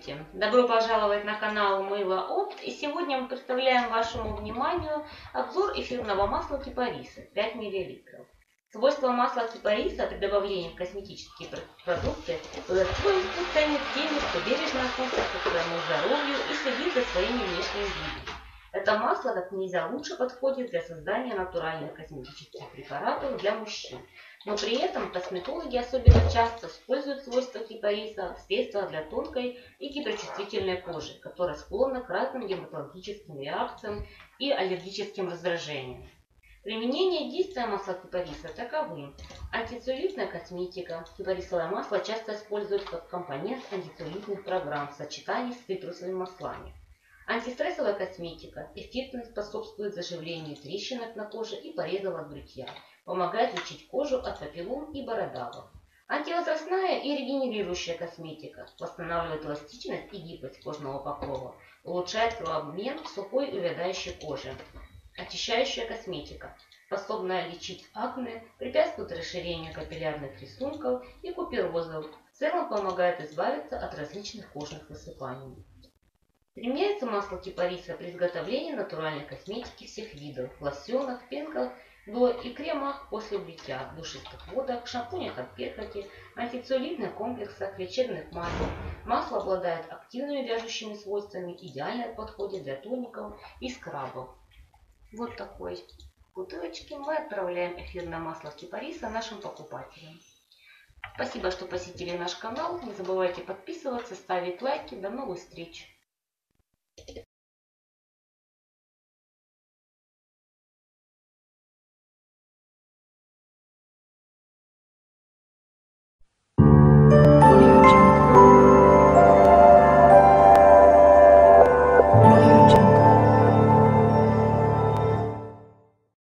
Здравствуйте! Добро пожаловать на канал Мыло Опт. И сегодня мы представляем вашему вниманию обзор эфирного масла кипариса 5 мл. Свойства масла кипариса при добавлении в косметические продукты свойства ценят теми, кто бережно относится к своему здоровью и следит за своими внешним видом. Это масло как нельзя лучше подходит для создания натуральных косметических препаратов для мужчин. Но при этом косметологи особенно часто используют свойства кипариса в средствах для тонкой и гиперчувствительной кожи, которая склонна к разным дерматологическим реакциям и аллергическим раздражениям. Применение и действия масла кипариса таковы. Антицеллюлитная косметика. Кипарисовое масло часто используют как компонент антицеллюлитных программ в сочетании с цитрусовыми маслами. Антистрессовая косметика эффективно способствует заживлению трещинок на коже и порезов от бритья, помогает лечить кожу от папиллом и бородавок. Антивозрастная и регенерирующая косметика восстанавливает эластичность и гибкость кожного покрова, улучшает кровообмен сухой и увядающей кожи. Очищающая косметика, способная лечить акне, препятствует расширению капиллярных рисунков и куперозов, в целом помогает избавиться от различных кожных высыпаний. Применяется масло кипариса при изготовлении натуральной косметики всех видов, в лосьонах, пенках до и кремах после бритья, в душистых водах, шампунях от перхоти, антицеллюлитных комплексах, лечебных маслах. Масло обладает активными вяжущими свойствами, идеально подходит для тоников и скрабов. Вот такой бутылочке мы отправляем эфирное масло кипариса нашим покупателям. Спасибо, что посетили наш канал. Не забывайте подписываться, ставить лайки. До новых встреч!